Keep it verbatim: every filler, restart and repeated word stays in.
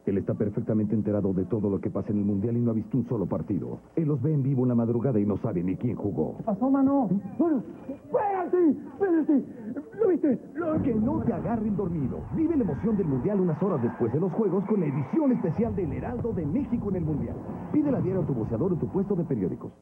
Él está perfectamente enterado de todo lo que pasa en el Mundial y no ha visto un solo partido. Él los ve en vivo en la madrugada y no sabe ni quién jugó. ¿Qué pasó, mano? Bueno, espérate, espérate. ¿Lo viste? Lo... Que no te agarren dormido. Vive la emoción del Mundial unas horas después de los Juegos con la edición especial del Heraldo de México en el Mundial. Pídela diario a tu voceador o tu puesto de periódicos.